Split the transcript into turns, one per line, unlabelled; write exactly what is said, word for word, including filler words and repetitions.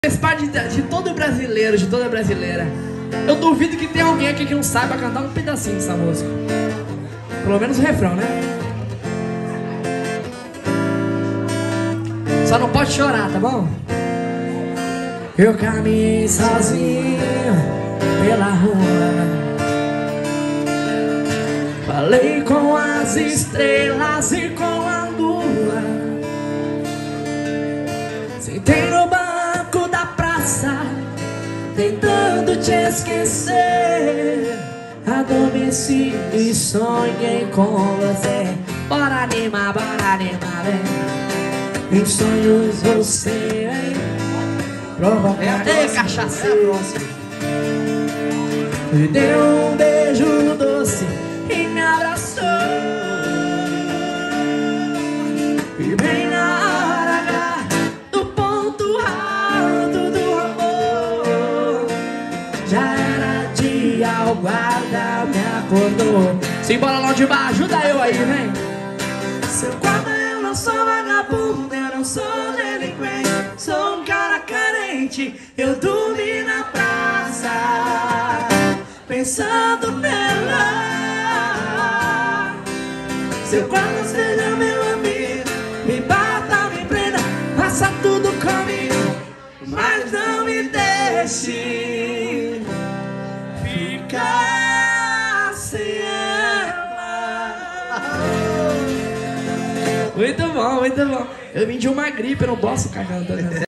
Faz parte de, de todo brasileiro, de toda brasileira. Eu duvido que tenha alguém aqui que não saiba cantar um pedacinho dessa música. Pelo menos o refrão, né? Só não pode chorar, tá bom? Eu caminhei sozinho pela rua, falei com as estrelas e com a lua, sentei no banco da praça tentando te esquecer. Adormeci e sonhei com você. Bora animar, bora animar, vem. Em sonhos você provocar. Ei, cachaceiro, me deu um beijo doce e me abraçou. E bem na hora H do ponto alto do amor, já era dia, o guarda me acordou. Simbora lá de baixo, ajuda eu aí, vem. Seu guarda, eu não sou vagabundo, eu não sou delinquente, sou um cara carente. Eu dormi na praça pensando nela. Seu guarda, seja meu amigo, me bata, me prenda, faça tudo comigo, mas não me deixe ficar sem ela. Muito bom, muito bom. Eu vim de uma gripe, eu não posso ficar cantando.